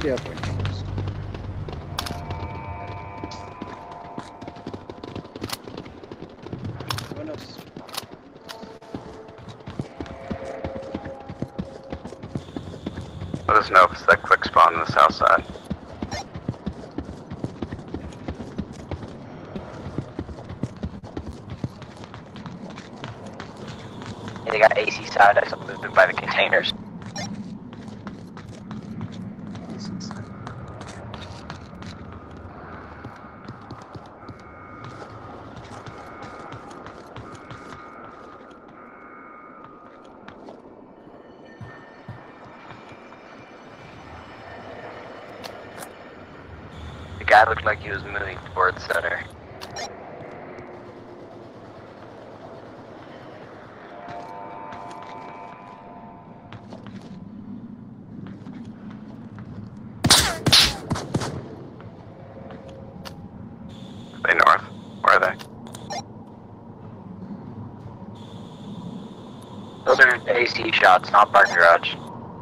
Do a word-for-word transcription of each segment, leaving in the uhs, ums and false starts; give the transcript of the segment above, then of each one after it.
Yeah, windows. Windows. Let us know if it's that quick spawn on the south side. They got A C side, I saw movement by the containers. The guy looked like he was moving towards center. They north. Where are they? Those are A C shots, not park garage.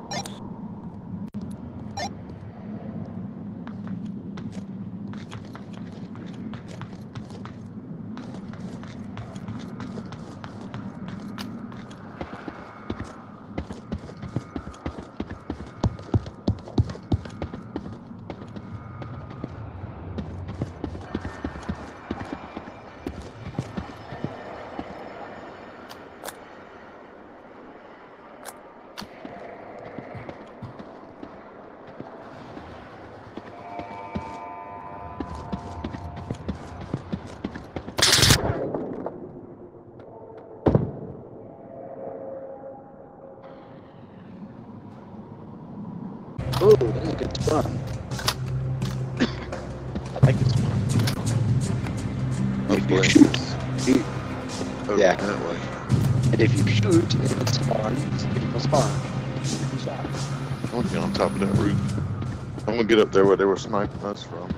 Ooh, that is a good spawn. I like this one. If you shoot, you, Over yeah. that way. And if you shoot, it spawns. It will spawn. Shot. I want to get on top of that roof. I'm gonna get up there where they were sniping us from.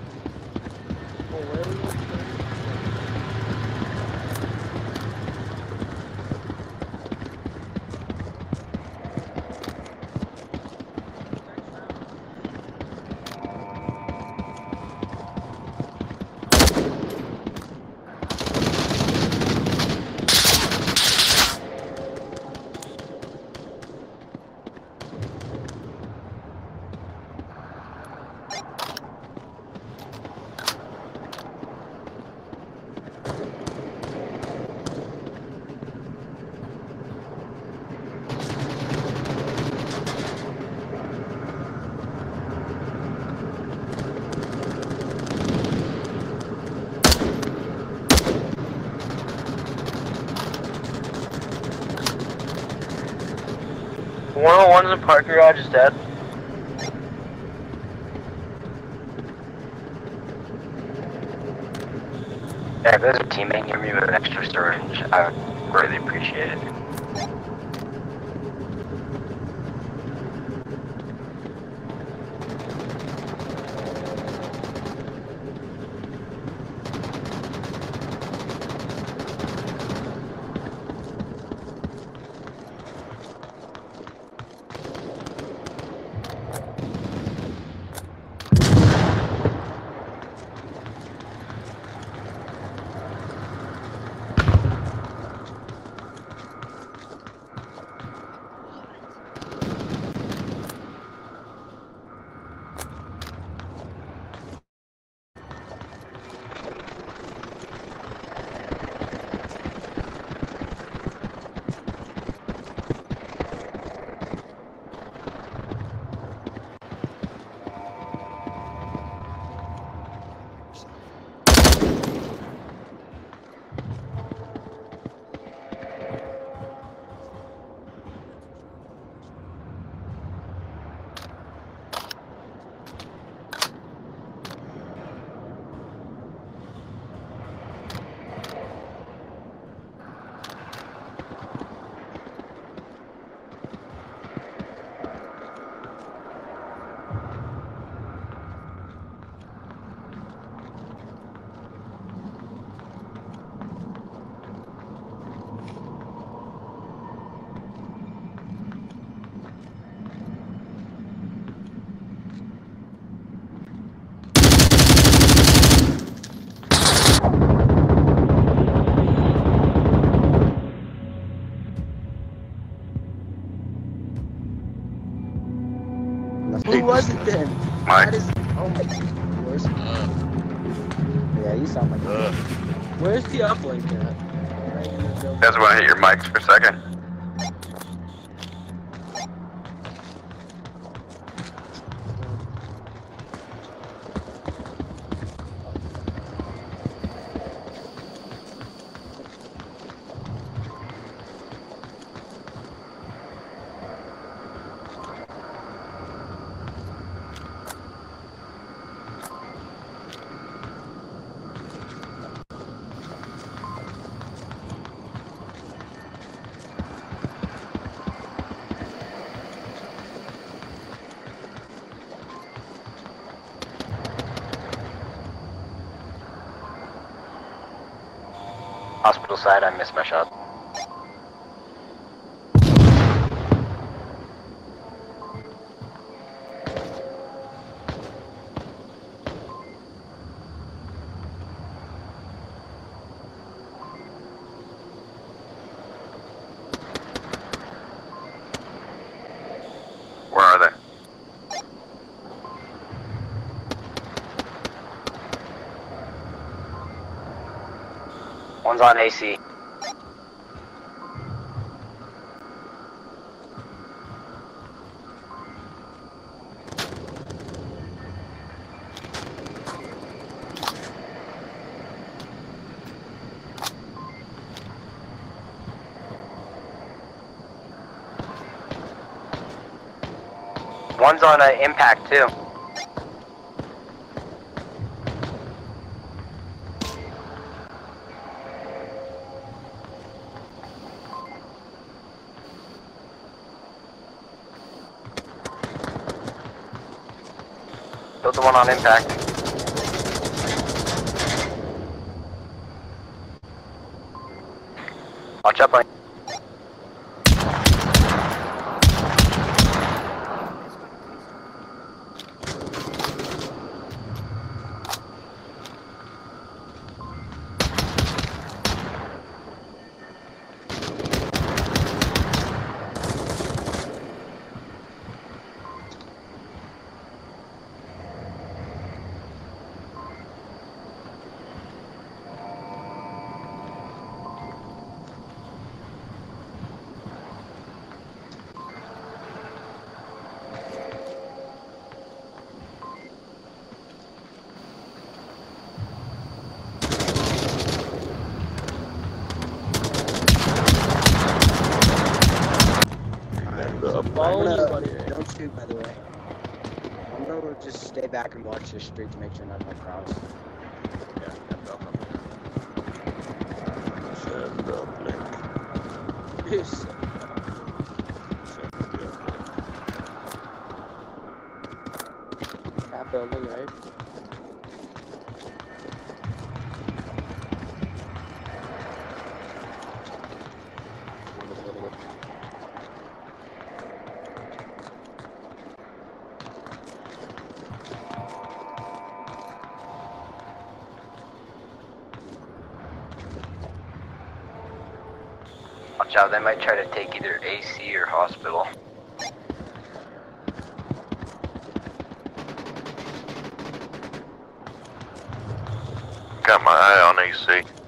one oh one in the park garage is dead. Yeah, if there's a teammate near me with extra storage, I would really appreciate it. Who was it then? Mike. That is. Oh my. Where's? Yeah, you sound like. Uh, Where's the uplink at? Right in the building. You guys want to hit your mics for a second? Hospital side, I missed my shot. Where are they? One's on A C. One's on an impact too. Killed the one on impact. Watch up on. I'm gonna, don't shoot, by the way. I'm gonna just stay back and watch the street to make sure none of my crowds. yeah, Send uplink. Yes. Send the uplink. That building, right? Watch out, they might try to take either A C or hospital. Got my eye on A C.